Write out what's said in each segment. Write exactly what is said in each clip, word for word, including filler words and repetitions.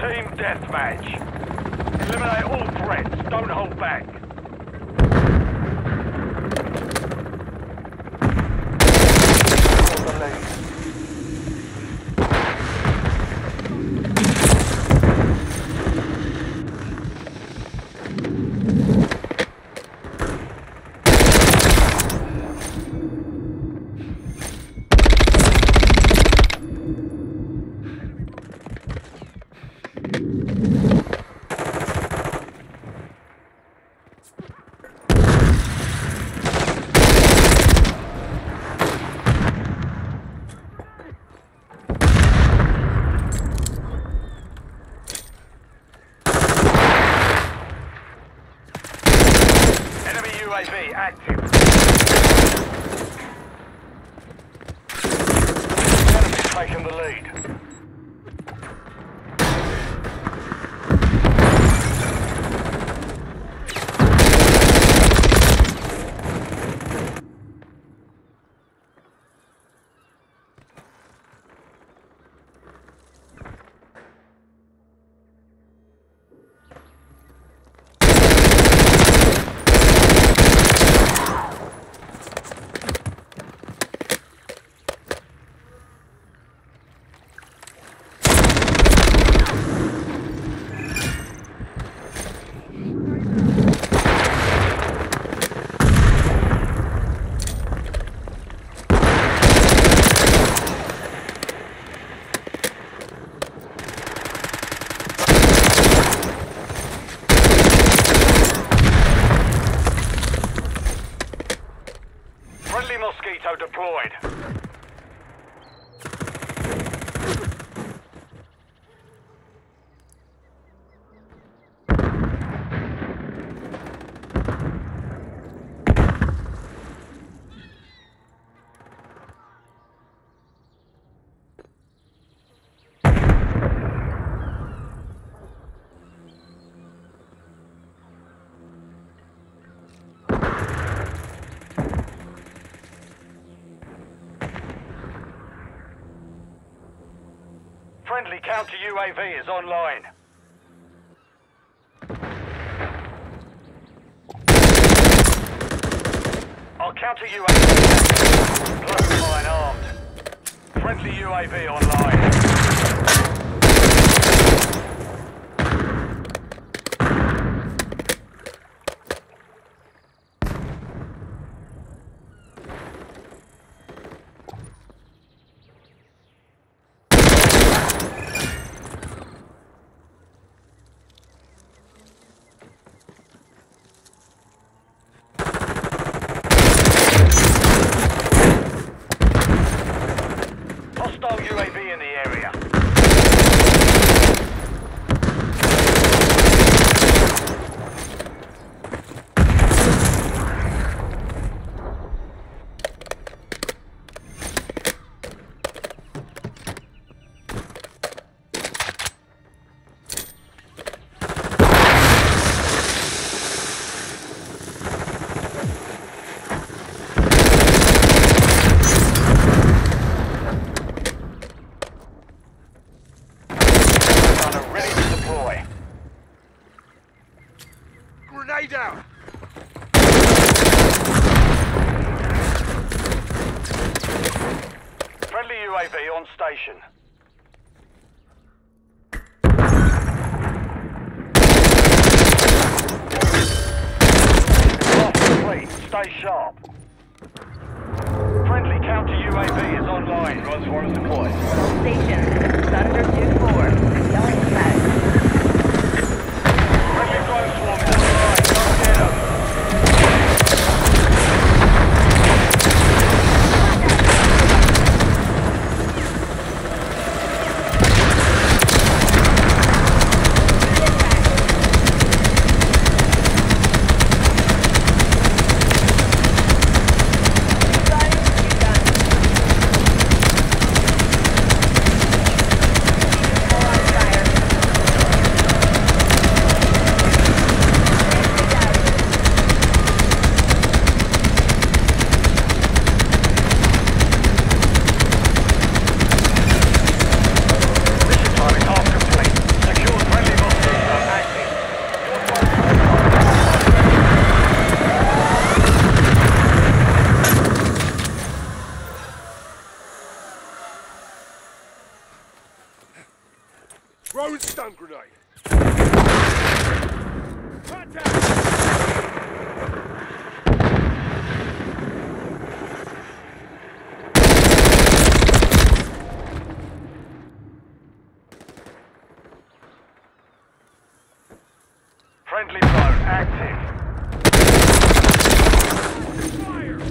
Team deathmatch. Eliminate all threats. Don't hold back. U A V active. Enemy's taken the lead. Mosquito deployed. Friendly counter U A V is online. Our counter U A V close line armed. Friendly U A V online. Hostile U A V in the area. Grenade out! Friendly U A V on station. Off complete. Stay sharp. Friendly counter U A V is online. Transformers deployed. Station. Thunder two four. Yelling flag. Friendly drone swarm is online. Don't get them. Throwing stun grenade. Contact! Friendly drone active. Fire!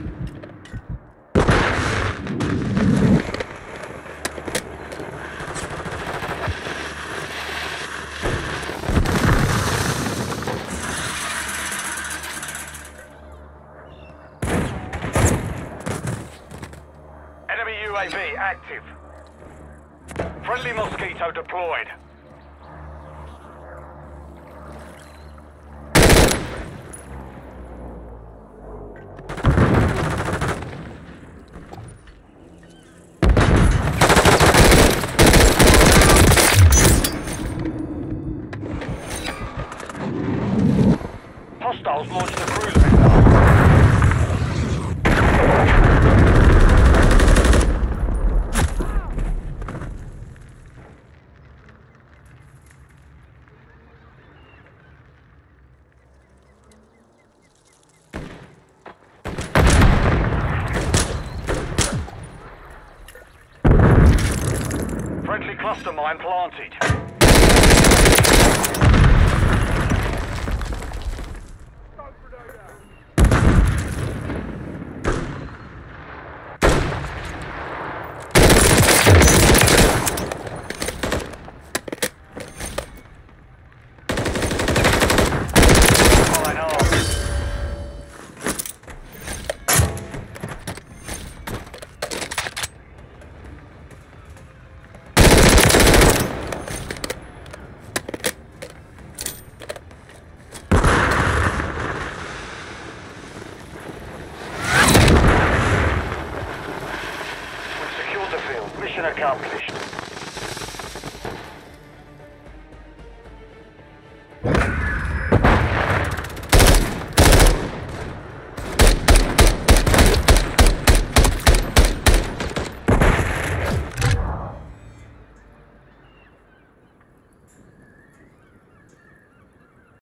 Enemy U A V active. Friendly Mosquito deployed. Hostiles launched a cruise missile. Friendly cluster mine planted. Mission accomplished.